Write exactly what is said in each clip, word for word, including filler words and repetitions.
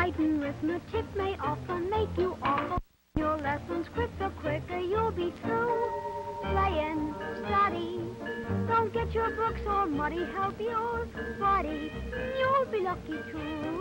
writing, arithmetic may often make you awful. Your lessons quick, the quicker you'll be through. Play and study. Don't get your books all muddy. Help your buddy. You'll be lucky too.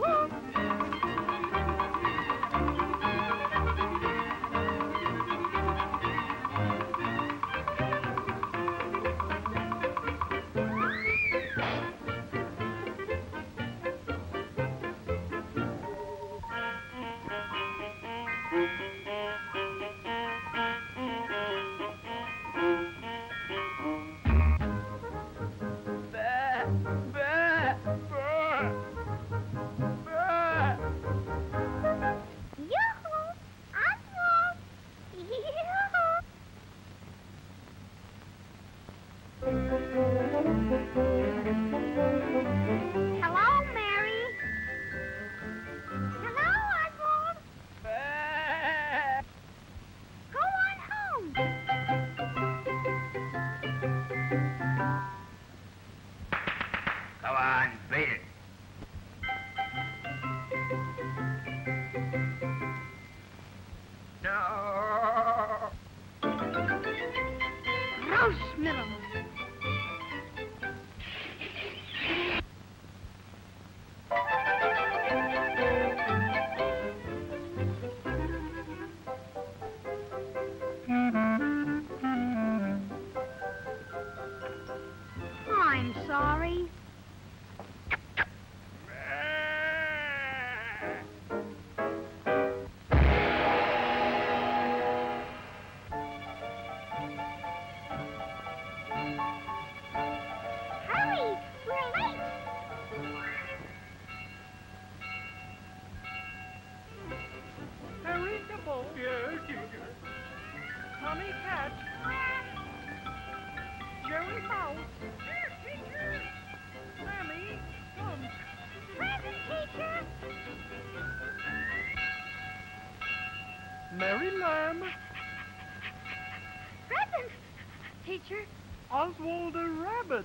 I'm sorry. Hurry, we're late. Harry Nibble. Yes, Ginger. Tommy Cat. Jerry Mouse. Here, teacher. Sammy, come. Present, teacher. Mary Lamb. Present, teacher. Oswald the Rabbit.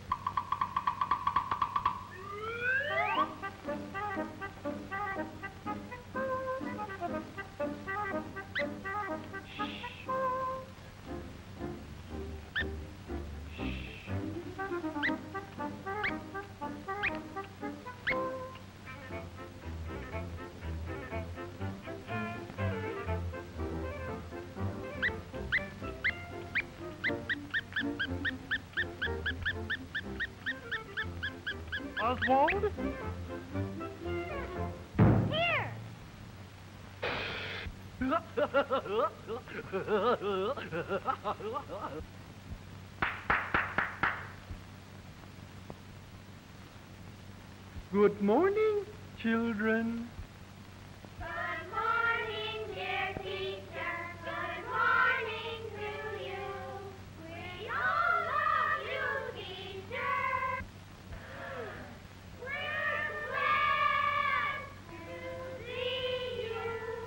Oswald? Here. Good morning, children. Good morning, dear teacher. Good morning to you. We all love you, teacher. We're glad to see you.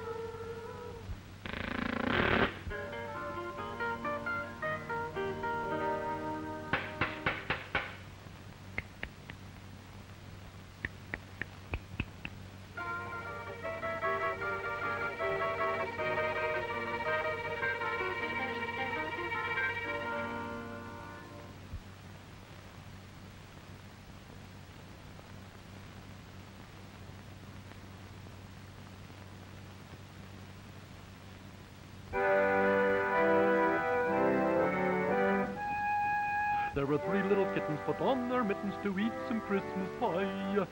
There were three little kittens put on their mittens to eat some Christmas pie. Meow,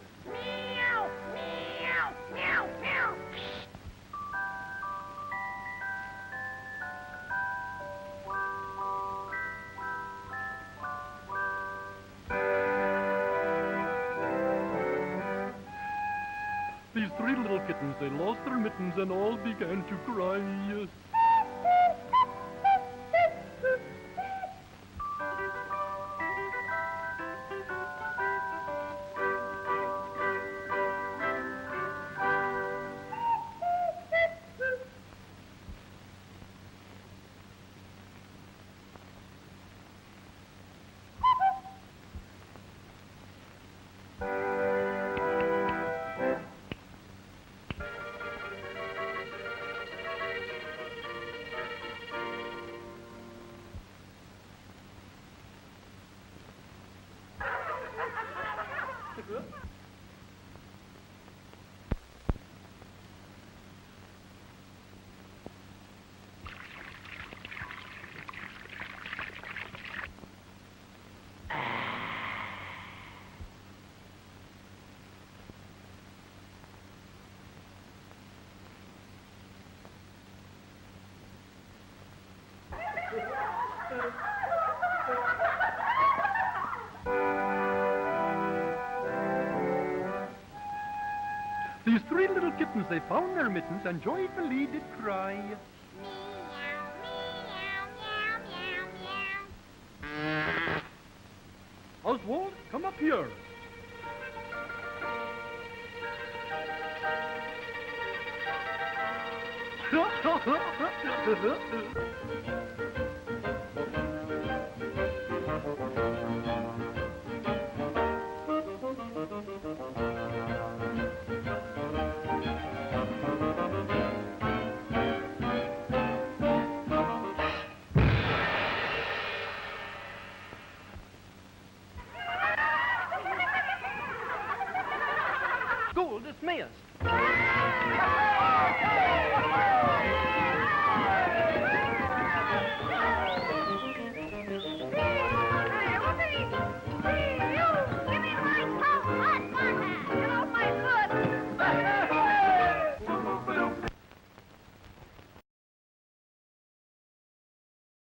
meow, meow, meow. These three little kittens, they lost their mittens and all began to cry. These three little kittens, they found their mittens and joyfully did cry. Oswald, come up here. School dismissed.